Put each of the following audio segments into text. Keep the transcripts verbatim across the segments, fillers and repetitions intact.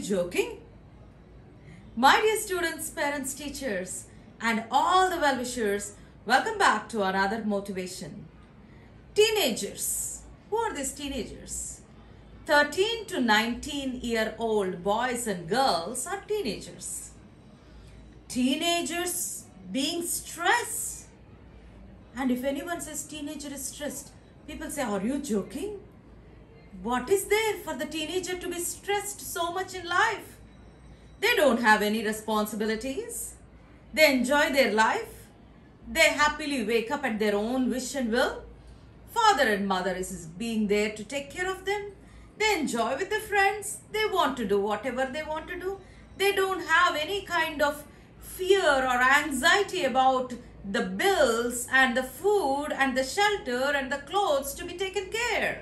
joking? My dear students, parents, teachers, and all the well-wishers, welcome back to another motivation. Teenagers. Who are these teenagers? thirteen to nineteen year old boys and girls are teenagers. Teenagers being stressed. And if anyone says teenager is stressed, people say, are you joking? What is there for the teenager to be stressed so much in life? They don't have any responsibilities. They enjoy their life. They happily wake up at their own wish and will. Father and mother is being there to take care of them. They enjoy with their friends. They want to do whatever they want to do. They don't have any kind of fear or anxiety about the bills and the food and the shelter and the clothes to be taken care.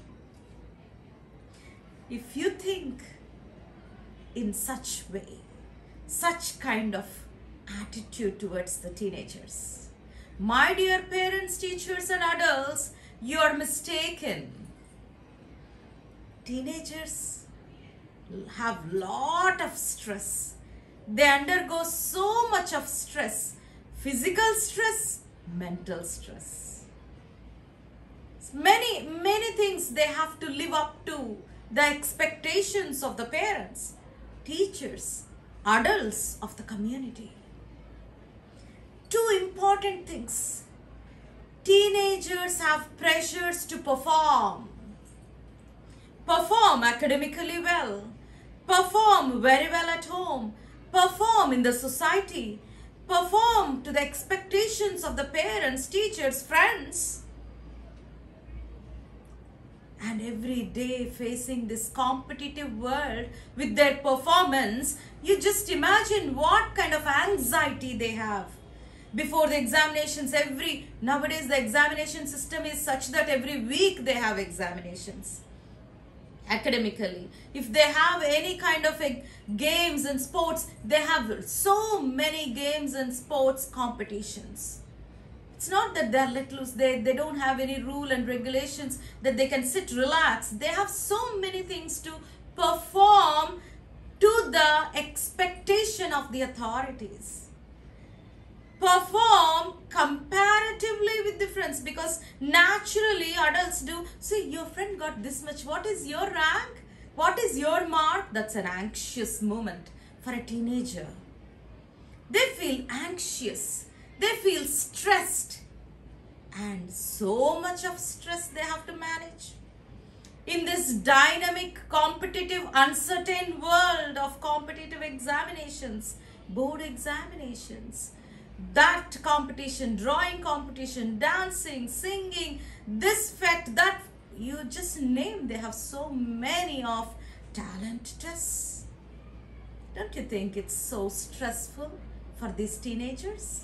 If you think in such way, such kind of attitude towards the teenagers, my dear parents, teachers and adults, you are mistaken. Teenagers have lot of stress. They undergo so much of stress, physical stress, mental stress. Many, many things they have to live up to the expectations of the parents, teachers, adults of the community. Two important things. Teenagers have pressures to perform. Perform academically well. Perform very well at home. Perform in the society. Perform to the expectations of the parents, teachers, friends. And every day facing this competitive world with their performance, you just imagine what kind of anxiety they have. Before the examinations, every, nowadays the examination system is such that every week they have examinations. Academically, if they have any kind of a games and sports, they have so many games and sports competitions. It's not that they're let loose, they, they don't have any rule and regulations that they can sit relax. They have so many things to perform to the expectation of the authorities. Perform comparatively with the friends, because naturally adults do. See, your friend got this much. What is your rank? What is your mark? That's an anxious moment for a teenager. They feel anxious. They feel stressed. And so much of stress they have to manage. In this dynamic, competitive, uncertain world of competitive examinations, board examinations, that competition, drawing competition, dancing, singing, this fact, that, you just name, they have so many of talent tests. Don't you think it's so stressful for these teenagers?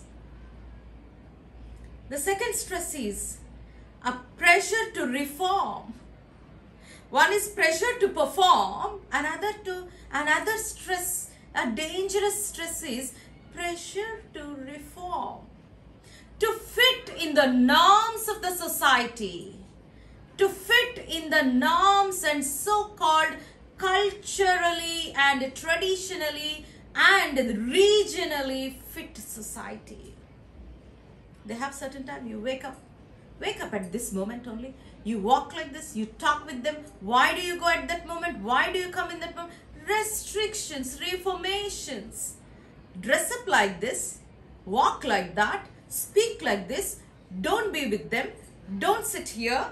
The second stress is a pressure to reform. One is pressure to perform, another to another stress, a dangerous stress is pressure to reform, to fit in the norms of the society, to fit in the norms and so-called culturally and traditionally and regionally fit society. They have certain time. You wake up, wake up at this moment only. You walk like this, you talk with them. Why do you go at that moment? Why do you come in that moment? Restrictions, reformations. Dress up like this, walk like that, speak like this, don't be with them, don't sit here.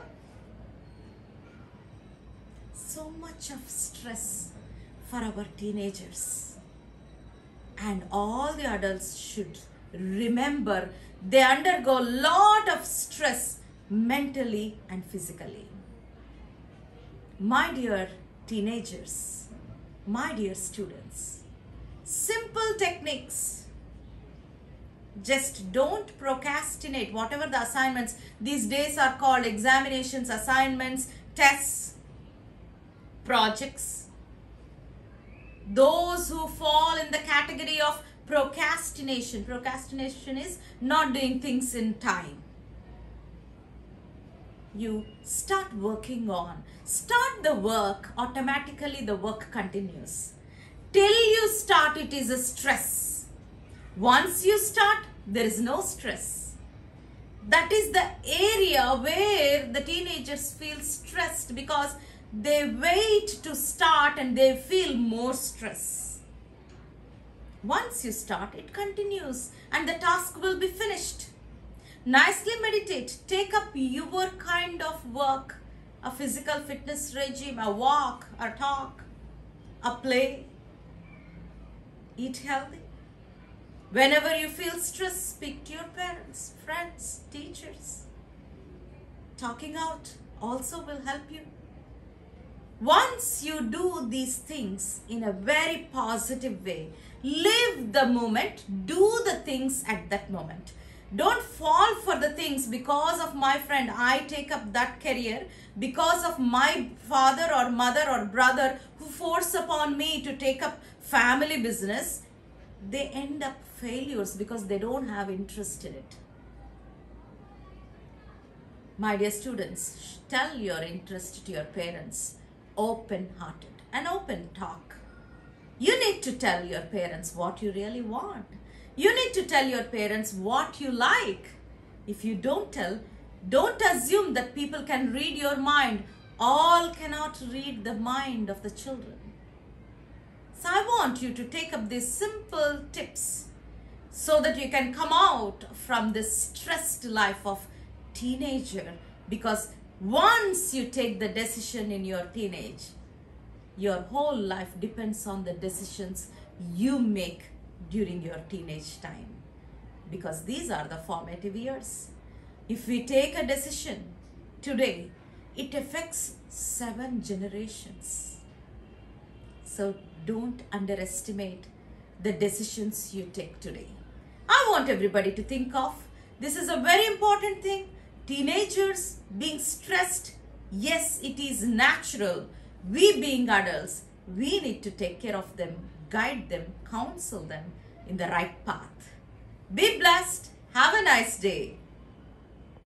So much of stress for our teenagers. And all the adults should remember they undergo a lot of stress mentally and physically. My dear teenagers, my dear students, simple techniques. Just don't procrastinate. Whatever the assignments these days are called, examinations, assignments, tests, projects. Those who fall in the category of procrastination. Procrastination is not doing things in time. You start working on. Start the work. Automatically the work continues. Till you start, it is a stress. Once you start, there is no stress. That is the area where the teenagers feel stressed because they wait to start and they feel more stress. Once you start, it continues and the task will be finished. Nicely meditate. Take up your kind of work, a physical fitness regime, a walk, a talk, a play. Eat healthy. Whenever you feel stressed, speak to your parents, friends, teachers. Talking out also will help you. Once you do these things in a very positive way, live the moment, do the things at that moment. Don't fall for the things because of my friend, I take up that career, because of my father or mother or brother who force upon me to take up family business. They end up failures because they don't have interest in it. My dear students, tell your interest to your parents, open-hearted, an open talk. You need to tell your parents what you really want. You need to tell your parents what you like. If you don't tell, don't assume that people can read your mind. All cannot read the mind of the children. So I want you to take up these simple tips so that you can come out from this stressed life of teenager, because once you take the decision in your teenage, your whole life depends on the decisions you make during your teenage time, because these are the formative years. If we take a decision today, it affects seven generations. So don't underestimate the decisions you take today. I want everybody to think of, this is a very important thing. Teenagers being stressed, yes, it is natural. We being adults, we need to take care of them, guide them, counsel them in the right path. Be blessed. Have a nice day.